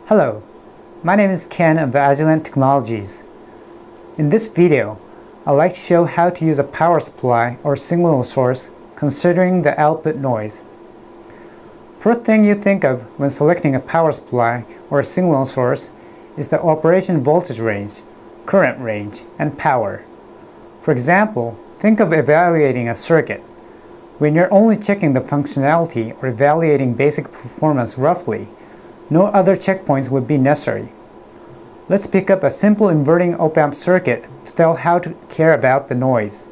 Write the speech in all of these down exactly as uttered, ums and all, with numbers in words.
Hello, my name is Ken of Agilent Technologies. In this video, I'd like to show how to use a power supply or signal source considering the output noise. First thing you think of when selecting a power supply or a signal source is the operation voltage range, current range, and power. For example, think of evaluating a circuit. When you're only checking the functionality or evaluating basic performance roughly, no other checkpoints would be necessary. Let's pick up a simple inverting op-amp circuit to tell how to care about the noise.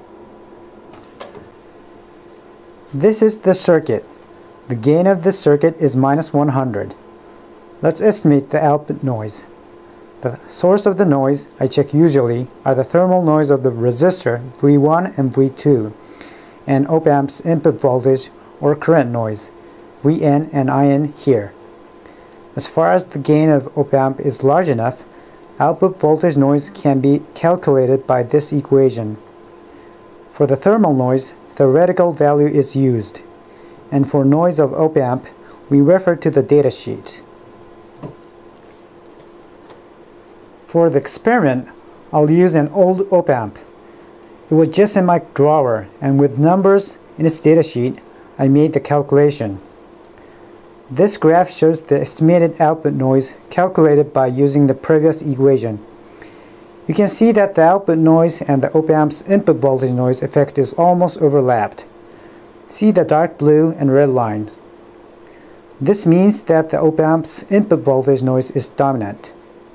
This is the circuit. The gain of this circuit is minus one hundred. Let's estimate the output noise. The source of the noise I check usually are the thermal noise of the resistor V one and V two and op-amp's input voltage or current noise V N and I N here. As far as the gain of op-amp is large enough, output voltage noise can be calculated by this equation. For the thermal noise, theoretical value is used, and for noise of op-amp, we refer to the datasheet. For the experiment, I'll use an old op-amp. It was just in my drawer, and with numbers in its datasheet, I made the calculation. This graph shows the estimated output noise calculated by using the previous equation. You can see that the output noise and the op-amp's input voltage noise effect is almost overlapped. See the dark blue and red lines. This means that the op-amp's input voltage noise is dominant.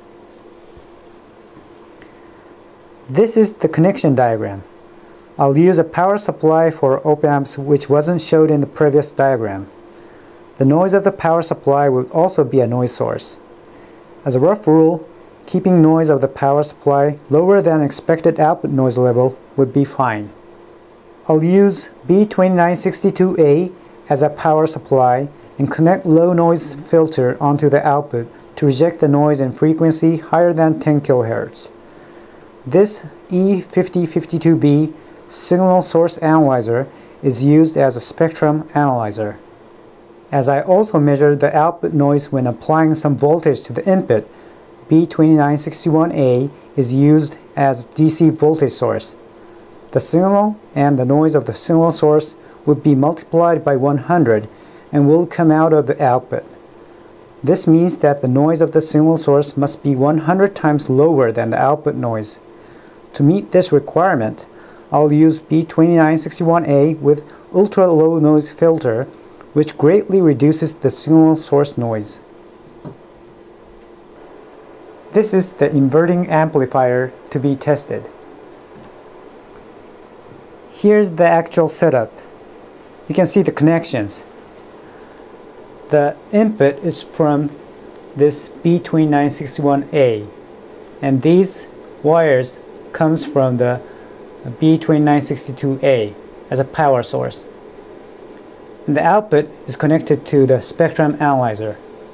This is the connection diagram. I'll use a power supply for op-amps which wasn't showed in the previous diagram. The noise of the power supply would also be a noise source. As a rough rule, keeping noise of the power supply lower than expected output noise level would be fine. I'll use B twenty-nine sixty-two A as a power supply and connect low noise filter onto the output to reject the noise in frequency higher than ten kilohertz. This E fifty fifty-two B signal source analyzer is used as a spectrum analyzer. As I also measure the output noise when applying some voltage to the input, B twenty-nine sixty-one A is used as D C voltage source. The signal and the noise of the signal source would be multiplied by one hundred and will come out of the output. This means that the noise of the signal source must be one hundred times lower than the output noise. To meet this requirement, I'll use B twenty-nine sixty-one A with ultra-low noise filter, which greatly reduces the signal source noise. This is the inverting amplifier to be tested. Here's the actual setup. You can see the connections. The input is from this B twenty-nine sixty-one A, and these wires comes from the B twenty-nine sixty-two A as a power source. And the output is connected to the spectrum analyzer.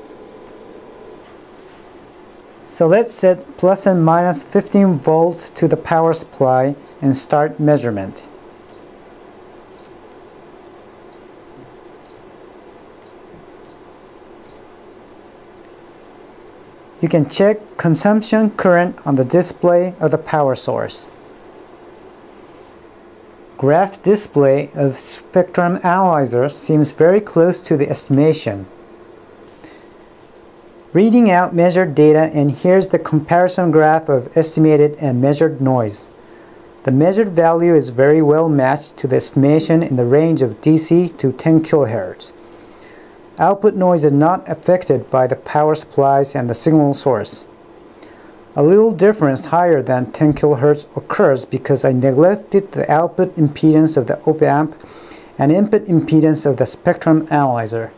So let's set plus and minus fifteen volts to the power supply and start measurement. You can check consumption current on the display of the power source. Graph display of spectrum analyzer seems very close to the estimation. Reading out measured data, and here's the comparison graph of estimated and measured noise. The measured value is very well matched to the estimation in the range of D C to ten kilohertz. Output noise is not affected by the power supplies and the signal source. A little difference higher than ten kilohertz occurs because I neglected the output impedance of the op-amp and input impedance of the spectrum analyzer.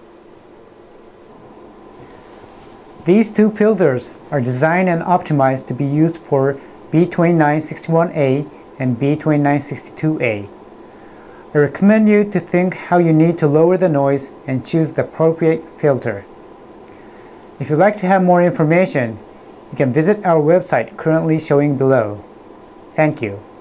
These two filters are designed and optimized to be used for B twenty-nine sixty-one A and B twenty-nine sixty-two A. I recommend you to think how you need to lower the noise and choose the appropriate filter. If you'd like to have more information, you can visit our website currently showing below. Thank you.